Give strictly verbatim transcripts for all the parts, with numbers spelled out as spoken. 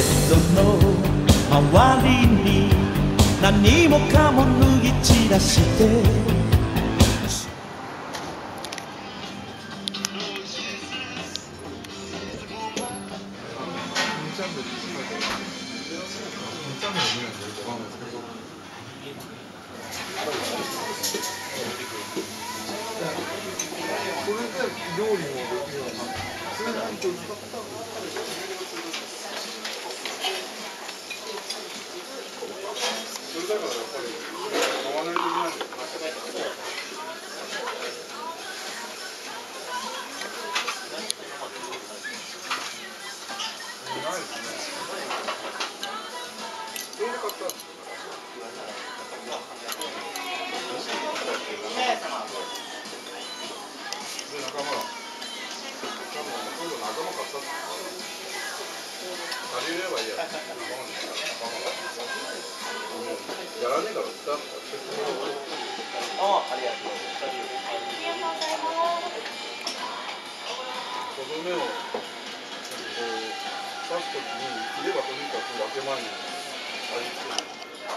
ットの周りに何もかも脱ぎ散らして料理もできるようなそれなんと使ったそれだからやっぱり買わないといけないんだよ。ないですね。それで買ったんですよ。で仲間は多分今度仲間買ったって借りればいいや仲間に仲間がやらねえから売ったってああ、ありがとう。 とどめをこう刺すときに切ればとにかく分け前に味付ける。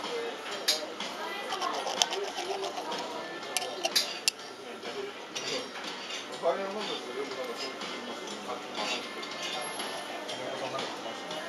ファイナルマンドってよくなんかそういう感じかな。田中さんなんか来ましたね。